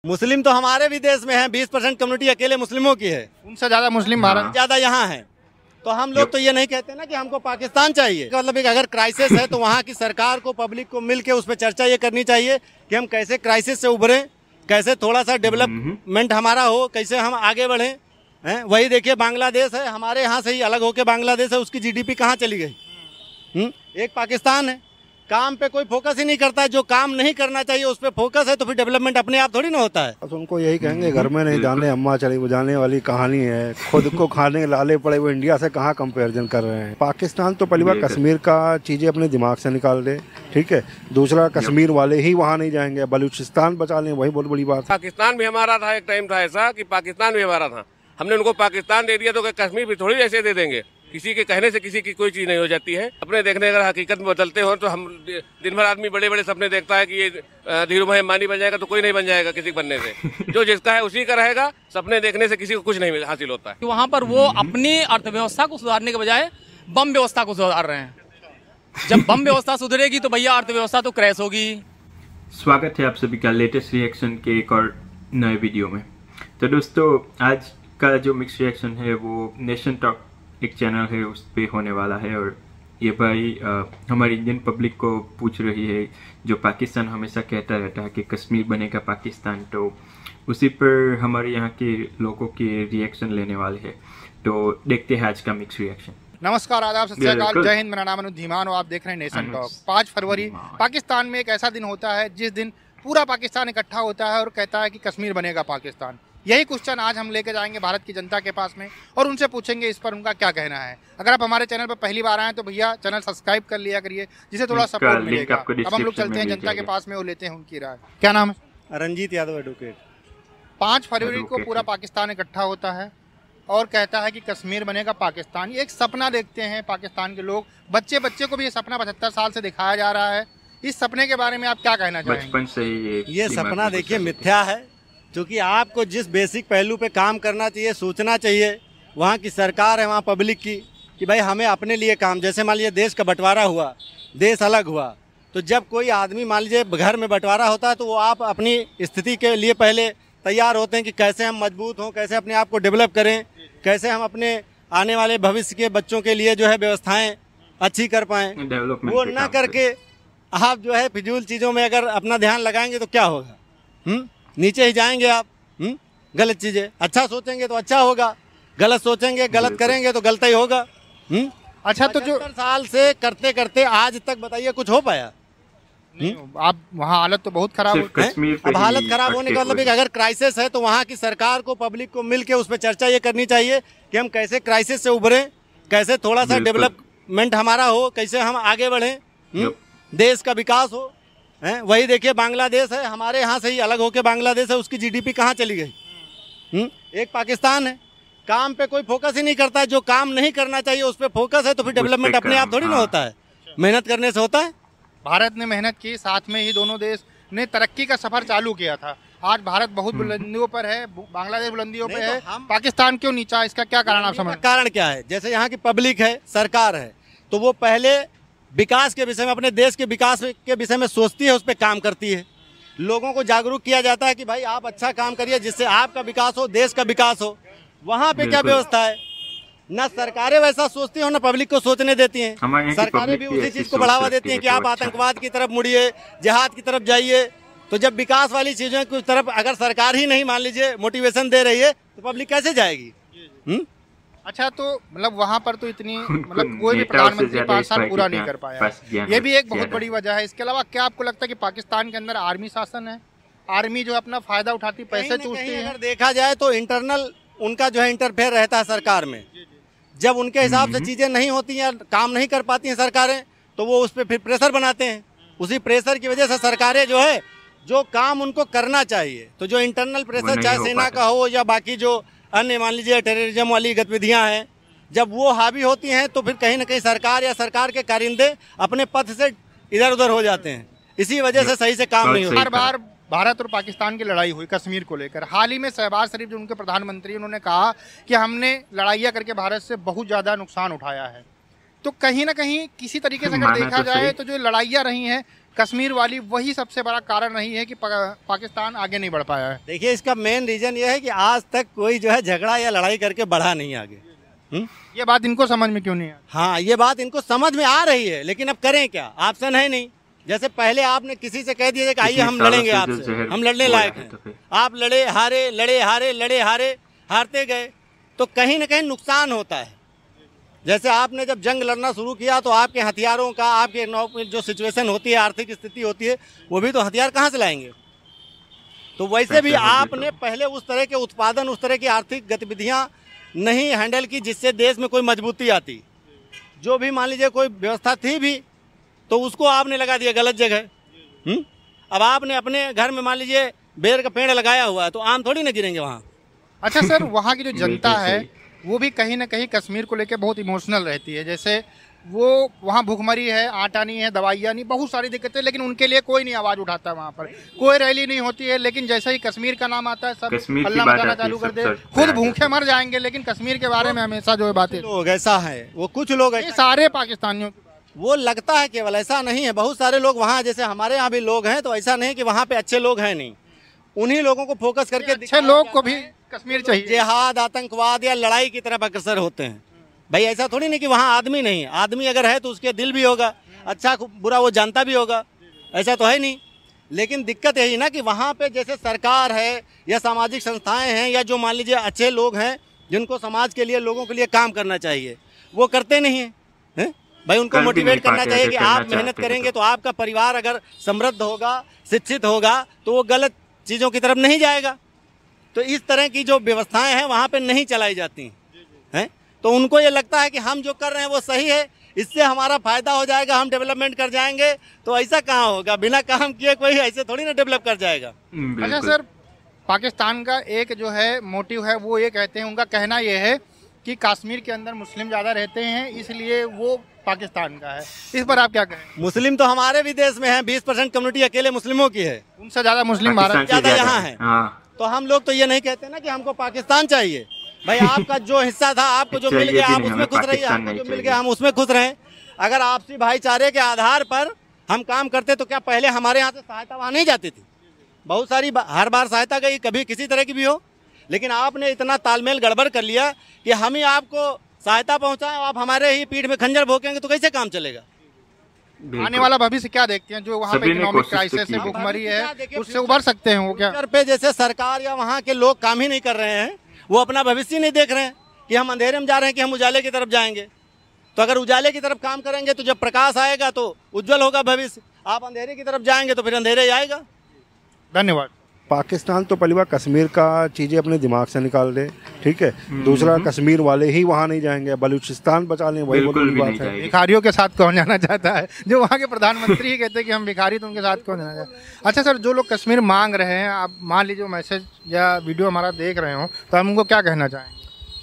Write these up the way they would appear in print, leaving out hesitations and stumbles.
मुस्लिम तो हमारे भी देश में है, 20% कम्युनिटी अकेले मुस्लिमों की है, उनसे ज्यादा मुस्लिम भारत ज्यादा यहाँ है। तो हम लोग तो ये नहीं कहते ना कि हमको पाकिस्तान चाहिए, मतलब एक अगर क्राइसिस है तो वहाँ की सरकार को, पब्लिक को मिल के उस पर चर्चा ये करनी चाहिए कि हम कैसे क्राइसिस से उभरें, कैसे थोड़ा सा डेवलपमेंट हमारा हो, कैसे हम आगे बढ़ें। हैं वही देखिए बांग्लादेश है, हमारे यहाँ से ही अलग होके बांग्लादेश है, उसकी जीडीपी कहाँ चली गई। एक पाकिस्तान है, काम पे कोई फोकस ही नहीं करता है, जो काम नहीं करना चाहिए उस पर फोकस है, तो फिर डेवलपमेंट अपने आप थोड़ी ना होता है। तो उनको यही कहेंगे घर में नहीं जाने अम्मा चली बुझाने वाली कहानी है, खुद को खाने के लाले पड़े वो इंडिया से कहाँ कंपैरिजन कर रहे हैं। पाकिस्तान तो पहली बार कश्मीर का चीज़ें अपने दिमाग से निकाल दे, ठीक है। दूसरा कश्मीर वाले ही वहाँ नहीं जाएंगे, बलूचिस्तान बचा लें, वही बहुत बड़ी बात है। पाकिस्तान भी हमारा था, एक टाइम था ऐसा कि पाकिस्तान भी हमारा था, हमने उनको पाकिस्तान दे दिया तो कश्मीर भी थोड़ी ऐसे दे देंगे। किसी के कहने से किसी की कोई चीज नहीं हो जाती है। अपने देखने अगर हकीकत में बदलते हो तो हम दिन भर आदमी बड़े बड़े सपने देखता है कि ये धीरूभाई अंबानी बन जाएगा, तो कोई नहीं बन जाएगा किसी बनने से। जो जिसका है उसी का रहेगा। सपने देखने से किसी को कुछ नहीं हासिल होता है। वहाँ पर वो अपनी अर्थव्यवस्था को सुधारने के बजाय बम व्यवस्था को सुधार रहे हैं। जब बम व्यवस्था सुधरेगी तो भैया अर्थव्यवस्था तो क्रैश होगी। स्वागत है आप सभी का लेटेस्ट रिएक्शन के एक और नए वीडियो में। तो दोस्तों आज का जो मिक्स रिएक्शन है वो नेशन टॉक एक चैनल है उस पर होने वाला है। और ये भाई हमारी इंडियन पब्लिक को पूछ रही है, जो पाकिस्तान हमेशा कहता रहता है कि कश्मीर बनेगा पाकिस्तान, तो उसी पर हमारे यहाँ के लोगों के रिएक्शन लेने वाले हैं। तो देखते हैं आज का मिक्स रिएक्शन। नमस्कार, आदाब, सत श्री अकाल, जय हिंद। मेरा नाम अनुज धीमान और आप देख रहे हैं नेशन टॉक। 5 फरवरी पाकिस्तान में एक ऐसा दिन होता है जिस दिन पूरा पाकिस्तान इकट्ठा होता है और कहता है कि कश्मीर बनेगा पाकिस्तान। यही क्वेश्चन आज हम लेकर जाएंगे भारत की जनता के पास में और उनसे पूछेंगे इस पर उनका क्या कहना है। अगर आप हमारे चैनल पर पहली बार आए तो भैया चैनल सब्सक्राइब कर लिया करिए, जिसे थोड़ा सपोर्ट मिलेगा। अब हम लोग चलते हैं जनता के पास में और लेते हैं उनकी राय। क्या नाम है? रंजीत यादव एडवोकेट। 5 फरवरी को पूरा पाकिस्तान इकट्ठा होता है और कहता है कि कश्मीर बनेगा पाकिस्तान। ये एक सपना देखते हैं पाकिस्तान के लोग, बच्चे बच्चे को भी ये सपना 75 साल से दिखाया जा रहा है। इस सपने के बारे में आप क्या कहना चाहेंगे? बचपन से ही ये सपना देखिए मिथ्या है, क्योंकि आपको जिस बेसिक पहलू पे काम करना चाहिए, सोचना चाहिए, वहाँ की सरकार है, वहाँ पब्लिक की, कि भाई हमें अपने लिए काम, जैसे मान लीजिए देश का बंटवारा हुआ, देश अलग हुआ, तो जब कोई आदमी मान लीजिए घर में बंटवारा होता है तो वो आप अपनी स्थिति के लिए पहले तैयार होते हैं कि कैसे हम मजबूत हों, कैसे अपने आप को डेवलप करें, कैसे हम अपने आने वाले भविष्य के बच्चों के लिए जो है व्यवस्थाएँ अच्छी कर पाएँ। वो ना करके आप जो है फिजूल चीज़ों में अगर अपना ध्यान लगाएंगे तो क्या होगा? नीचे ही जाएंगे आप। गलत चीजें, अच्छा सोचेंगे तो अच्छा होगा, गलत सोचेंगे गलत करेंगे तो गलत ही होगा। अच्छा, तो जो 75 साल से करते करते आज तक बताइए कुछ हो पाया? आप वहाँ हालत तो बहुत खराब होती है। अब हालत खराब होने का मतलब एक अगर क्राइसिस है तो वहाँ की सरकार को, पब्लिक को मिल के उस पर चर्चा ये करनी चाहिए कि हम कैसे क्राइसिस से उभरें, कैसे थोड़ा सा डेवलपमेंट हमारा हो, कैसे हम आगे बढ़ें, देश का विकास हो। हैं वही देखिए बांग्लादेश है, हमारे यहाँ से ही अलग होके बांग्लादेश है, उसकी जीडीपी कहाँ चली गई। एक पाकिस्तान है, काम पे कोई फोकस ही नहीं करता है, जो काम नहीं करना चाहिए उस पर फोकस है, तो फिर डेवलपमेंट अपने आप थोड़ी ना होता है, मेहनत करने से होता है। भारत ने मेहनत की, साथ में ही दोनों देश ने तरक्की का सफर चालू किया था। आज भारत बहुत बुलंदियों पर है, बांग्लादेश बुलंदियों पर है, पाकिस्तान क्यों नीचा? इसका क्या कारण आप समझ? कारण क्या है? जैसे यहाँ की पब्लिक है, सरकार है, तो वो पहले विकास के विषय में, अपने देश के विकास के विषय में सोचती है, उस पर काम करती है। लोगों को जागरूक किया जाता है कि भाई आप अच्छा काम करिए जिससे आपका विकास हो, देश का विकास हो। वहाँ पे क्या व्यवस्था है? ना सरकारें वैसा सोचती हो, ना पब्लिक को सोचने देती हैं। सरकारें भी उसी चीज को बढ़ावा देती हैं कि आप आतंकवाद की तरफ मुड़िए, जिहाद की तरफ जाइए। तो जब विकास वाली चीजों की तरफ अगर सरकार ही नहीं, मान लीजिए, मोटिवेशन दे रही है तो पब्लिक कैसे जाएगी? अच्छा, तो मतलब वहाँ पर तो इतनी मतलब कोई भी प्रधानमंत्री 5 साल पूरा नहीं कर पाया, ये भी एक बहुत बड़ी वजह है। इसके अलावा क्या आपको लगता है कि पाकिस्तान के अंदर आर्मी शासन है, आर्मी जो अपना फायदा उठाती, पैसे चूसती है? अगर देखा जाए तो इंटरनल उनका जो है इंटरफेयर रहता है सरकार में। जब उनके हिसाब से चीजें नहीं होती हैं, काम नहीं कर पाती हैं सरकारें, तो वो उस पर फिर प्रेशर बनाते हैं। उसी प्रेशर की वजह से सरकारें जो है, जो काम उनको करना चाहिए, तो जो इंटरनल प्रेशर, चाहे सेना का हो या बाकी जो अन्य मान लीजिए टेररिज्म वाली गतिविधियां हैं, जब वो हावी होती हैं तो फिर कहीं ना कहीं सरकार या सरकार के कारिंदे अपने पथ से इधर उधर हो जाते हैं। इसी वजह से सही से काम नहीं होता। हर बार भारत और पाकिस्तान की लड़ाई हुई कश्मीर को लेकर। हाल ही में शहबाज शरीफ जो उनके प्रधानमंत्री, उन्होंने कहा कि हमने लड़ाइयाँ करके भारत से बहुत ज़्यादा नुकसान उठाया है। तो कहीं ना कहीं किसी तरीके से अगर देखा जाए तो जो लड़ाइयाँ रही हैं कश्मीर वाली वही सबसे बड़ा कारण नहीं है कि पाकिस्तान आगे नहीं बढ़ पाया है? देखिए, इसका मेन रीजन ये है कि आज तक कोई जो है झगड़ा या लड़ाई करके बढ़ा नहीं आगे। ये बात इनको समझ में क्यों नहीं है? हाँ, ये बात इनको समझ में आ रही है, लेकिन अब करें क्या, ऑप्शन है नहीं। जैसे पहले आपने किसी से कह दिया कि आइए हम लड़ेंगे आपसे, हम लड़ने लायक हैं, आप लड़े हारे, लड़े हारे, लड़े हारे, हारते गए, तो कहीं ना कहीं नुकसान होता है। जैसे आपने जब जंग लड़ना शुरू किया तो आपके हथियारों का, आपके जो सिचुएशन होती है, आर्थिक स्थिति होती है, वो भी तो हथियार कहाँ से लाएंगे। तो वैसे भी आपने पहले उस तरह के उत्पादन, उस तरह की आर्थिक गतिविधियाँ नहीं हैंडल की जिससे देश में कोई मजबूती आती। जो भी मान लीजिए कोई व्यवस्था थी भी तो उसको आपने लगा दिया गलत जगह। अब आपने अपने घर में मान लीजिए बेर का पेड़ लगाया हुआ है तो आम थोड़ी ना गिरेंगे वहाँ। अच्छा सर, वहाँ की जो जनता है वो भी कहीं ना कहीं कश्मीर को लेकर बहुत इमोशनल रहती है। जैसे वो वहाँ भूखमरी है, आटा नहीं है, दवाइयाँ नहीं, बहुत सारी दिक्कतें, लेकिन उनके लिए कोई नहीं आवाज़ उठाता। वहाँ पर कोई रैली नहीं होती है, लेकिन जैसे ही कश्मीर का नाम आता है सब हल्ला मचाना चालू कर दे। खुद भूखे मर जाएंगे लेकिन कश्मीर के बारे में हमेशा जो है बातें। लोग ऐसा है, वो कुछ लोग ये सारे पाकिस्तानियों वो लगता है, केवल ऐसा नहीं है। बहुत सारे लोग वहाँ, जैसे हमारे यहाँ भी लोग हैं, तो ऐसा नहीं कि वहाँ पे अच्छे लोग हैं नहीं। उन्हीं लोगों को फोकस करके अच्छे लोग को भी कश्मीर चाहिए। जिहाद, आतंकवाद या लड़ाई की तरफ अग्रसर होते हैं। भाई ऐसा थोड़ी नहीं कि वहाँ आदमी नहीं है, आदमी अगर है तो उसके दिल भी होगा, अच्छा बुरा वो जानता भी होगा, ऐसा तो है नहीं। लेकिन दिक्कत यही ना कि वहाँ पे जैसे सरकार है या सामाजिक संस्थाएं हैं या जो मान लीजिए अच्छे लोग हैं जिनको समाज के लिए, लोगों के लिए काम करना चाहिए, वो करते नहीं हैं। भाई उनको मोटिवेट करना चाहिए कि आप मेहनत करेंगे तो आपका परिवार अगर समृद्ध होगा, शिक्षित होगा, तो वो गलत चीज़ों की तरफ नहीं जाएगा। तो इस तरह की जो व्यवस्थाएं हैं वहाँ पे नहीं चलाई जाती हैं। तो उनको ये लगता है कि हम जो कर रहे हैं वो सही है, इससे हमारा फायदा हो जाएगा, हम डेवलपमेंट कर जाएंगे। तो ऐसा कहाँ होगा, बिना काम किए कोई ऐसे थोड़ी ना डेवलप कर जाएगा। अच्छा सर, पाकिस्तान का एक जो है मोटिव है वो ये कहते हैं, उनका कहना ये है कि कश्मीर के अंदर मुस्लिम ज़्यादा रहते हैं इसलिए वो पाकिस्तान का है। इस पर आप क्या कहें? मुस्लिम तो हमारे भी देश में है, 20% कम्युनिटी अकेले मुस्लिमों की है, उनसे ज़्यादा मुस्लिम भारत ज़्यादा यहाँ है। तो हम लोग तो ये नहीं कहते ना कि हमको पाकिस्तान चाहिए। भाई आपका जो हिस्सा था, आपको जो मिल गया आप उसमें खुश रहिए, आपको जो मिल गया हम उसमें खुश रहें। अगर आपसी भाईचारे के आधार पर हम काम करते तो क्या पहले हमारे यहाँ से सहायता वहाँ नहीं जाती थी? बहुत सारी हर बार सहायता गई, कभी किसी तरह की भी हो, लेकिन आपने इतना तालमेल गड़बड़ कर लिया कि हम ही आपको सहायता पहुँचाएं, आप हमारे ही पीठ में खंजर भोंकेंगे तो कैसे काम चलेगा? आने वाला भविष्य क्या देखते हैं? जो वहाँ पे इकोनॉमिक क्राइसिस है, भुखमरी है, उससे उभर सकते हैं वो क्या? पे जैसे सरकार या वहाँ के लोग काम ही नहीं कर रहे हैं, वो अपना भविष्य नहीं देख रहे हैं कि हम अंधेरे में जा रहे हैं कि हम उजाले की तरफ जाएंगे। तो अगर उजाले की तरफ काम करेंगे तो जब प्रकाश आएगा तो उज्जवल होगा भविष्य। आप अंधेरे की तरफ जाएंगे तो फिर अंधेरे आएगा। धन्यवाद। पाकिस्तान तो पहली बार कश्मीर का चीज़ें अपने दिमाग से निकाल दे, ठीक है। दूसरा, कश्मीर वाले ही वहाँ नहीं जाएंगे, बलूचिस्तान बचा लें, वही बहुत बड़ी बात है। भिखारियों के साथ कौन जाना चाहता है? जो वहाँ के प्रधानमंत्री ही कहते हैं कि हम भिखारी, तो उनके साथ कौन जाना चाहता है? अच्छा सर, जो लोग कश्मीर मांग रहे हैं, आप मान लीजिए मैसेज या वीडियो हमारा देख रहे हो, तो हम उनको क्या कहना चाहेंगे?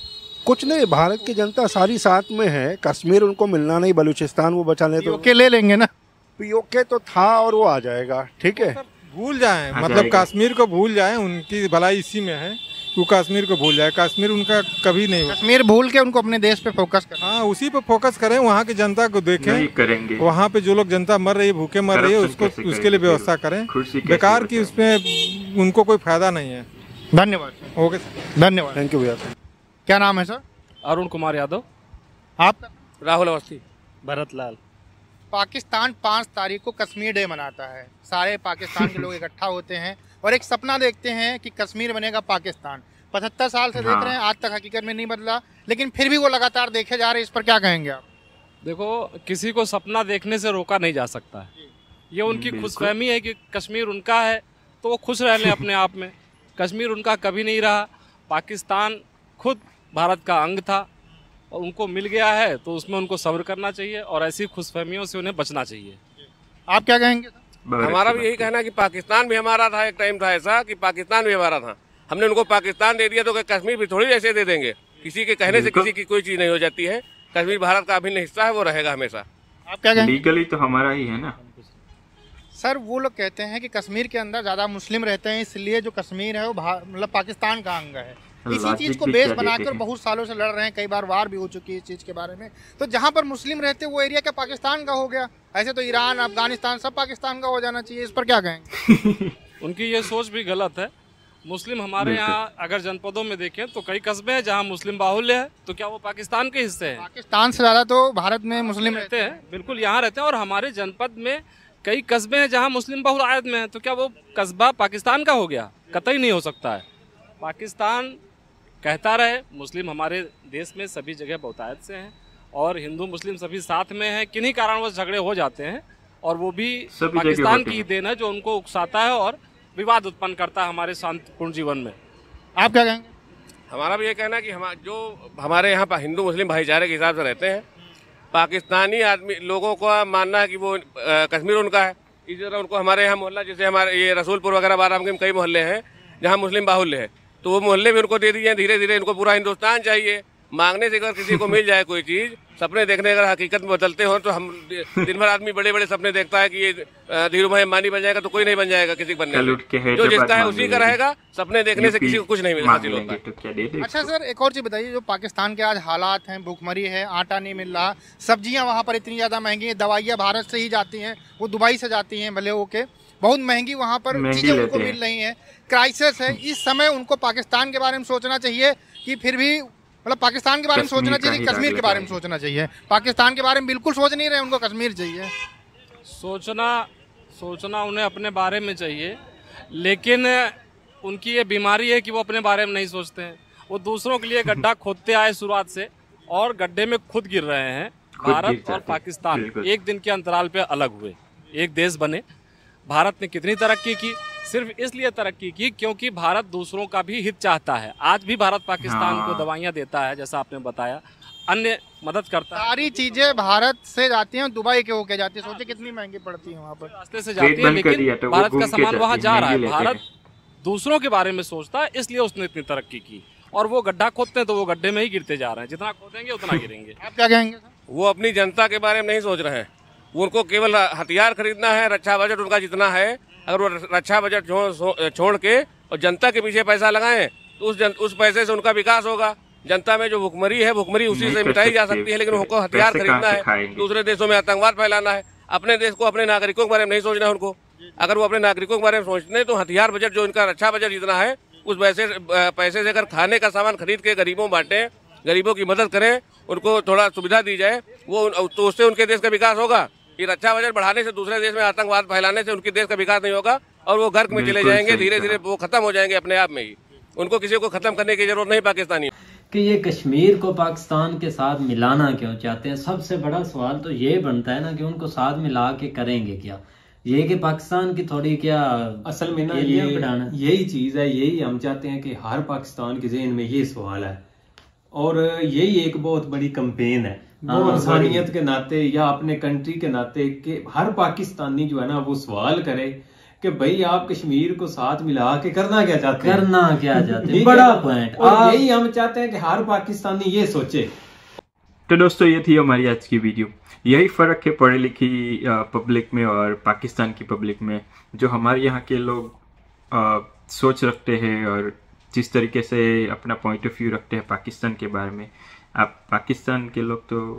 कुछ नहीं, भारत की जनता सारी साथ में है। कश्मीर उनको मिलना नहीं, बलूचिस्तान वो बचा ले तो ले लेंगे ना। पीओके तो था और वो आ जाएगा, ठीक है। भूल जाएं, मतलब कश्मीर को भूल जाएं, उनकी भलाई इसी में है। वो कश्मीर को भूल जाए, कश्मीर उनका कभी नहीं हो। कश्मीर भूल के उनको अपने देश पे फोकस करें। हाँ, उसी पे फोकस करें, वहाँ की जनता को देखें, करेंगे। वहाँ पे जो लोग जनता मर रही है, भूखे मर रही है, उसको उसके लिए व्यवस्था करें। बेकार की उसमें उनको कोई फायदा नहीं है। धन्यवाद। ओके, धन्यवाद, थैंक यू भैया। क्या नाम है सर? अरुण कुमार यादव। आपका? राहुल अवस्थी। भरत लाल। पाकिस्तान 5 तारीख को कश्मीर डे मनाता है। सारे पाकिस्तान के लोग इकट्ठा होते हैं और एक सपना देखते हैं कि कश्मीर बनेगा पाकिस्तान। 75 साल से देख रहे हैं, आज तक हकीकत में नहीं बदला, लेकिन फिर भी वो लगातार देखे जा रहे हैं। इस पर क्या कहेंगे आप? देखो, किसी को सपना देखने से रोका नहीं जा सकता है। ये उनकी खुशफहमी है कि कश्मीर उनका है तो वो खुश रह लें अपने आप में। कश्मीर उनका कभी नहीं रहा। पाकिस्तान खुद भारत का अंग था और उनको मिल गया है तो उसमें उनको सब्र करना चाहिए और ऐसी खुशफहमियों से उन्हें बचना चाहिए। आप क्या कहेंगे? हमारा भी यही कहना है कि पाकिस्तान भी हमारा था, एक टाइम था ऐसा कि पाकिस्तान भी हमारा था। हमने उनको पाकिस्तान दे दिया तो कश्मीर भी थोड़ी ऐसे दे देंगे। किसी के कहने से किसी की कोई चीज़ नहीं हो जाती है। कश्मीर भारत का अभिन्न हिस्सा है, वो रहेगा हमेशा। आप क्या कहेंगे? लीगली तो हमारा ही है ना सर। वो लोग कहते हैं कि कश्मीर के अंदर ज़्यादा मुस्लिम रहते हैं, इसलिए जो कश्मीर है वो मतलब पाकिस्तान का अंग है। इसी चीज को बेस बनाकर बहुत सालों से लड़ रहे हैं, कई बार वार भी हो चुकी है इस चीज के बारे में। तो जहाँ पर मुस्लिम रहते वो एरिया क्या पाकिस्तान का हो गया? ऐसे तो ईरान, अफगानिस्तान सब पाकिस्तान का हो जाना चाहिए, इस पर क्या कहेंगे? उनकी ये सोच भी गलत है। मुस्लिम हमारे यहाँ अगर जनपदों में देखें तो कई कस्बे हैं जहाँ मुस्लिम बाहुल्य है, तो क्या वो पाकिस्तान के हिस्से हैं? पाकिस्तान से ज्यादा तो भारत में मुस्लिम रहते हैं, बिल्कुल यहाँ रहते हैं। और हमारे जनपद में कई कस्बे हैं जहाँ मुस्लिम बहुतायत में है, तो क्या वो कस्बा पाकिस्तान का हो गया? कतई नहीं हो सकता है। पाकिस्तान कहता रहे मुस्लिम हमारे देश में सभी जगह बहुतायत से हैं और हिंदू मुस्लिम सभी साथ में हैं। किन्हीं कारणवश झगड़े हो जाते हैं और वो भी पाकिस्तान की देन है जो उनको उकसाता है और विवाद उत्पन्न करता है हमारे शांतिपूर्ण जीवन में। आप क्या कहेंगे? हमारा भी ये कहना है कि जो हमारे यहाँ हिंदू मुस्लिम भाईचारे के हिसाब से रहते हैं, पाकिस्तानी आदमी लोगों का मानना है कि वो कश्मीर उनका है। इसी तरह उनको हमारे यहाँ मोहल्ला, जैसे हमारे ये रसूलपुर वगैरह बारामती में कई मोहल्ले हैं जहाँ मुस्लिम बाहुल्य है, तो वो मोहल्ले भी उनको दे दिए। धीरे धीरे इनको पूरा हिंदुस्तान चाहिए। मांगने से अगर किसी को मिल जाए कोई चीज़, सपने देखने अगर हकीकत में बदलते हो, तो हम दिन भर आदमी बड़े बड़े सपने देखता है कि ये धीरू भाई अंबानी बन जाएगा, तो कोई नहीं बन जाएगा किसी को बनने में। जो जिसका है उसी का रहेगा। सपने देखने से किसी को कुछ नहीं हासिल होता है। अच्छा सर, एक और चीज़ बताइए, जो पाकिस्तान के आज हालात हैं, भूखमरी है, आटा नहीं मिल रहा, सब्जियां वहाँ पर इतनी ज़्यादा महंगी हैं, दवाइयाँ भारत से ही जाती हैं, वो दुबई से जाती हैं भले होके, बहुत महंगी वहाँ पर चीज़ें उनको मिल रही हैं, क्राइसिस है। इस समय उनको पाकिस्तान के बारे में सोचना चाहिए कि फिर भी मतलब पाकिस्तान के बारे में सोचना चाहिए, कश्मीर के बारे में सोचना चाहिए? पाकिस्तान के बारे में बिल्कुल सोच नहीं रहे, उनको कश्मीर चाहिए। सोचना उन्हें अपने बारे में चाहिए, लेकिन उनकी ये बीमारी है कि वो अपने बारे में नहीं सोचते हैं। वो दूसरों के लिए गड्ढा खोदते आए शुरुआत से और गड्ढे में खुद गिर रहे हैं। भारत और पाकिस्तान एक दिन के अंतराल पे अलग हुए, एक देश बने। भारत ने कितनी तरक्की की? सिर्फ इसलिए तरक्की की क्योंकि भारत दूसरों का भी हित चाहता है। आज भी भारत पाकिस्तान को दवाइयाँ देता है, जैसा आपने बताया, अन्य मदद करता है। सारी चीजें भारत से जाती हैं, दुबई के होके जाती है। सोचे कितनी महंगी पड़ती है वहाँ पर, रास्ते से जाती है, लेकिन भारत का सामान वहाँ जा रहा है। भारत दूसरों के बारे में सोचता है, इसलिए उसने इतनी तरक्की की। और वो गड्ढा खोदते हैं तो वो गड्ढे में ही गिरते जा रहे हैं, जितना खोदेंगे उतना गिरेंगे। आप क्या कहेंगे? वो अपनी जनता के बारे में नहीं सोच रहे हैं। उनको केवल हथियार खरीदना है। रक्षा बजट उनका जितना है, अगर वो रक्षा बजट छोड़ के और जनता के पीछे पैसा लगाएं तो उस पैसे से उनका विकास होगा। जनता में जो भुखमरी है, भुखमरी उसी से मिटाई जा सकती है। लेकिन उनको हथियार खरीदना है, दूसरे देशों में आतंकवाद फैलाना है। अपने देश को, अपने नागरिकों के बारे में नहीं सोचना है उनको। अगर वो अपने नागरिकों के बारे में सोचते तो हथियार बजट जो इनका रक्षा बजट जितना है, उस पैसे से अगर खाने का सामान खरीद के गरीबों बांटें, गरीबों की मदद करें, उनको थोड़ा सुविधा दी जाए, वो तो उससे उनके देश का विकास होगा। ये रक्षा बजट बढ़ाने से, दूसरे देश में आतंकवाद फैलाने से उनके देश का विकास नहीं होगा और वो गर्क में चले जाएंगे। धीरे धीरे वो खत्म हो जाएंगे अपने आप में ही। उनको किसी को खत्म करने की जरूरत नहीं पाकिस्तानी कि ये कश्मीर को पाकिस्तान के साथ मिलाना क्यों चाहते हैं। सबसे बड़ा सवाल तो ये बनता है ना कि उनको साथ मिला के करेंगे क्या? ये कि पाकिस्तान की थोड़ी क्या असल में ना यही चीज है, यही हम चाहते हैं कि हर पाकिस्तान के ज़हन में ये सवाल है और यही एक बहुत बड़ी कैंपेन है वो इंसानियत के नाते या अपने कंट्री के नाते कि हर पाकिस्तानी जो है ना वो सवाल करे कि भाई आप कश्मीर को साथ मिला के करना क्या चाहते हैं? बड़ा पॉइंट। और यही हम चाहते हैं कि हर पाकिस्तानी ये सोचे। तो दोस्तों, ये थी हमारी आज की वीडियो। यही फ़र्क है पढ़ी लिखी पब्लिक में और पाकिस्तान की पब्लिक में। जो हमारे यहाँ के लोग सोच रखते हैं और जिस तरीके से अपना पॉइंट ऑफ व्यू रखते हैं पाकिस्तान के बारे में, आप पाकिस्तान के लोग तो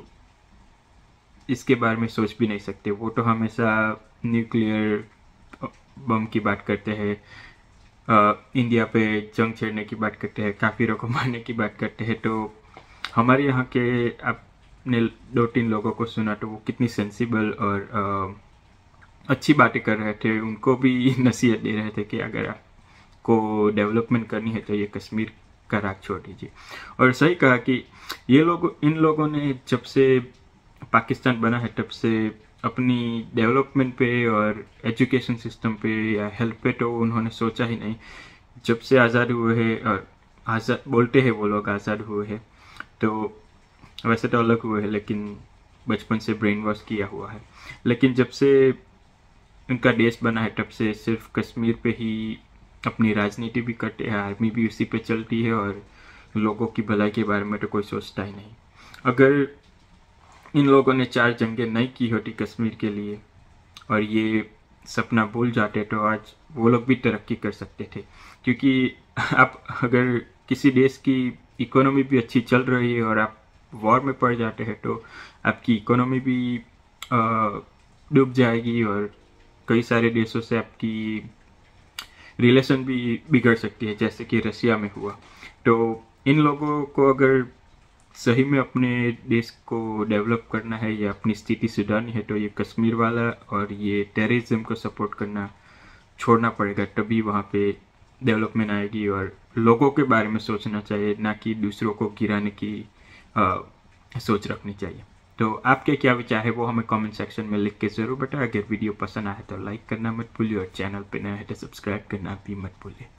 इसके बारे में सोच भी नहीं सकते। वो तो हमेशा न्यूक्लियर बम की बात करते हैं, इंडिया पे जंग छेड़ने की बात करते हैं, काफिरों को मारने की बात करते हैं। तो हमारे यहाँ के आपने 2-3 लोगों को सुना तो वो कितनी सेंसिबल और अच्छी बातें कर रहे थे। उनको भी नसीहत दे रहे थे कि अगर आपको डेवलपमेंट करनी है तो ये कश्मीर का राग छोड़ दीजिए। और सही कहा कि इन लोगों ने जब से पाकिस्तान बना है तब से अपनी डेवलपमेंट पे और एजुकेशन सिस्टम पे या हेल्थ पे तो उन्होंने सोचा ही नहीं। जब से आज़ाद हुए हैं, और आज़ाद बोलते हैं वो लोग आज़ाद हुए हैं, तो वैसे तो अलग हुए हैं लेकिन बचपन से ब्रेन वॉश किया हुआ है। लेकिन जब से उनका देश बना है तब से सिर्फ कश्मीर पे ही अपनी राजनीति भी करते हैं, आर्मी भी उसी पे चलती है और लोगों की भलाई के बारे में तो कोई सोचता ही नहीं। अगर इन लोगों ने 4 जंगें नहीं की होती कश्मीर के लिए और ये सपना भूल जाते तो आज वो लोग भी तरक्की कर सकते थे। क्योंकि आप अगर किसी देश की इकोनॉमी भी अच्छी चल रही है और आप वॉर में पड़ जाते हैं तो आपकी इकोनॉमी भी डूब जाएगी और कई सारे देशों से आपकी रिलेशन भी बिगड़ सकती है, जैसे कि रशिया में हुआ। तो इन लोगों को अगर सही में अपने देश को डेवलप करना है या अपनी स्थिति सुधारनी है तो ये कश्मीर वाला और ये टेररिज्म को सपोर्ट करना छोड़ना पड़ेगा, तभी वहाँ पे डेवलपमेंट आएगी। और लोगों के बारे में सोचना चाहिए, ना कि दूसरों को गिराने की सोच रखनी चाहिए। तो आपके क्या विचार है वो हमें कमेंट सेक्शन में लिख के ज़रूर बताएं। अगर वीडियो पसंद आए तो लाइक करना मत भूलिए और चैनल पे नया है तो सब्सक्राइब करना भी मत भूलिए।